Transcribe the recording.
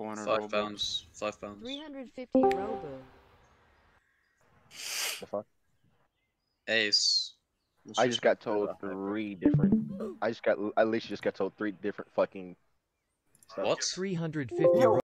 400 5 Robux. pounds. 5 pounds. 350 Robo. The fuck? Ace. I just got told three different. I literally just got told three different fucking stuff. What? 350